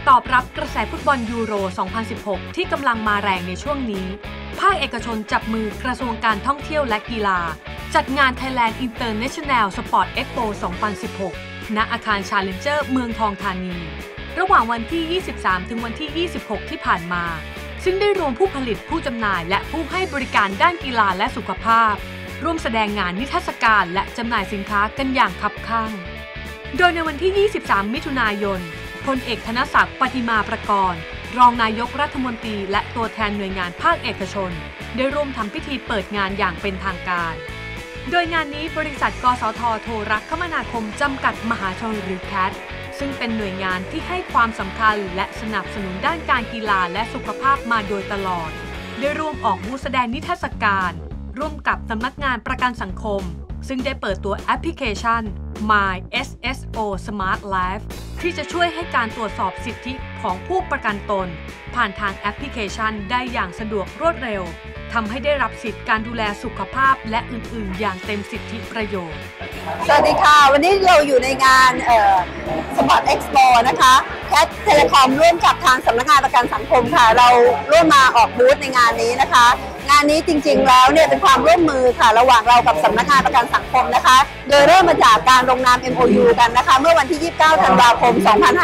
ตอบรับกระแสฟุตบอลยูโร 2016 ที่กำลังมาแรงในช่วงนี้ภาคเอกชนจับมือกระทรวงการท่องเที่ยวและกีฬาจัดงาน Thailand International Sport Expo 2016 ณ อาคาร Challenger เมืองทองธานีระหว่างวันที่ 23 ถึงวันที่ 26 ที่ผ่านมาซึ่งได้รวมผู้ผลิตผู้จำหน่ายและผู้ให้บริการด้านกีฬาและสุขภาพร่วมแสดงงานนิทรรศการและจำหน่ายสินค้ากันอย่างคับคั่งโดยในวันที่ 23 มิถุนายนพลเอกธนศักดิ์ ปฏิมาประกรณ์รองนายกรัฐมนตรีและตัวแทนหน่วยงานภาคเอกชนได้ร่วมทำพิธีเปิดงานอย่างเป็นทางการโดยงานนี้บริษัทกสท.โทรคมนาคมจำกัดมหาชนหรือ CAT ซึ่งเป็นหน่วยงานที่ให้ความสำคัญและสนับสนุนด้านการกีฬาและสุขภาพมาโดยตลอดได้ร่วมออกบูธแสดงนิทรรศการร่วมกับสำนักงานประกันสังคมซึ่งได้เปิดตัวแอปพลิเคชัน My SSO Smart Life ที่จะช่วยให้การตรวจสอบสิทธิของผู้ประกันตนผ่านทางแอปพลิเคชันได้อย่างสะดวกรวดเร็วทำให้ได้รับสิทธิการดูแลสุขภาพและอื่นๆอย่างเต็มสิทธิประโยชน์สวัสดีค่ะวันนี้เราอยู่ในงานSport Expo นะคะแคทเทเลคอมร่วมกับทางสำนักงานประกันสังคมค่ะเราร่วมมาออกบูธในงานนี้นะคะงานนี้จริงๆแล้วเนี่ยเป็นความร่วมมือค่ะระหว่างเรากับสำนักงานประกันสังคมนะคะโดยเริ่มมาจากการลงนาม MOU กันนะคะเมื่อวันที่ 29 ธันวาคม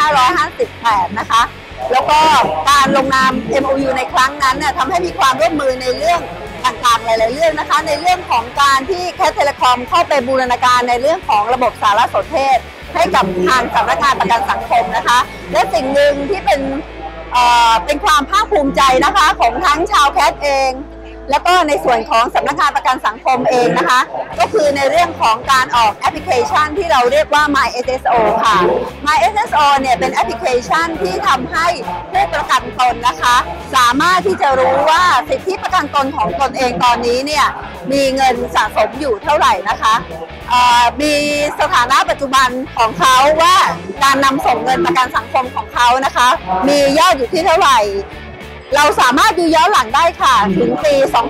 2558 นะคะแล้วก็การลงนาม MOU ในครั้งนั้นเนี่ยทำให้มีความร่วมมือในเรื่องต่างๆหลายๆเรื่องนะคะในเรื่องของการที่แคทเทเลคอมเข้าไปบูรณาการในเรื่องของระบบสารสนเทศให้กับทางสำนักงานประกันสังคมนะคะและสิ่งหนึ่งที่เป็นความภาคภูมิใจนะคะของทั้งชาวแคทเองแล้วก็ในส่วนของสำนักงานประกันสังคมเองนะคะก็คือในเรื่องของการออกแอปพลิเคชันที่เราเรียกว่า My SSO ค่ะ My SSO เนี่ยเป็นแอปพลิเคชันที่ทำให้ผู้ประกันตนนะคะสามารถที่จะรู้ว่าสิทธิประกันตนของตนเองตอนนี้เนี่ยมีเงินสะสมอยู่เท่าไหร่นะคะมีสถานะปัจจุบันของเขาว่าการนำส่งเงินประกันสังคมของเขานะคะมียอดอยู่ที่เท่าไหร่เราสามารถดูย้อนหลังได้ค่ะถึงปี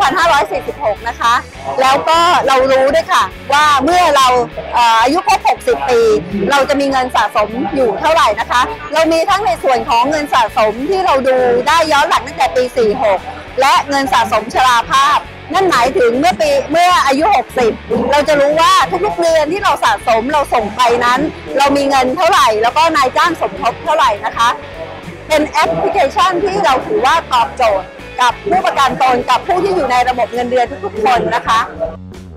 2546 นะคะแล้วก็เรารู้ด้วยค่ะว่าเมื่อเราอายุครบ 60 ปีเราจะมีเงินสะสมอยู่เท่าไหร่นะคะเรามีทั้งในส่วนของเงินสะสมที่เราดูได้ย้อนหลังตั้งแต่ปี 46 และเงินสะสมชราภาพนั่นหมายถึงเมื่ออายุ 60 เราจะรู้ว่าทุกๆเดือนที่เราสะสมเราส่งไปนั้นเรามีเงินเท่าไหร่แล้วก็นายจ้างสมทบเท่าไหร่นะคะเป็นแอปพลิเคชันที่เราถือว่าตอบโจทย์กับผู้ประกันตนกับผู้ที่อยู่ในระบบเงินเดือนทุกๆคนนะคะ